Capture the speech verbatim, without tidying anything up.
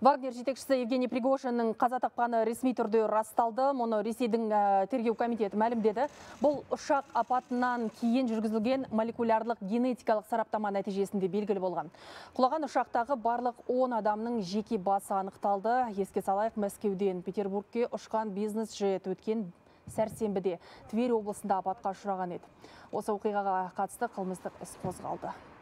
Вагнер жетекшісі Евгений Пригожиннің қаза тапқаны ресми түрде расталды. Мұны Ресейдің тергеу комитеті мәлімдеді. Бұл ұшақ апатынан кейін жүргізілген молекулярлық генетикалық сараптама нәтижесінде белгілі болған. Құлаған ұшақтағы барлық он адамның жеке басы анықталды. Еске салайық, Мәскеуден Петербургке ұшқан бизнес жет өткен сәрсенбіде Тверь облысында апатқа ұшыраған еді. Осы оқиғаға қатысты қылмыстық іс қозғалды.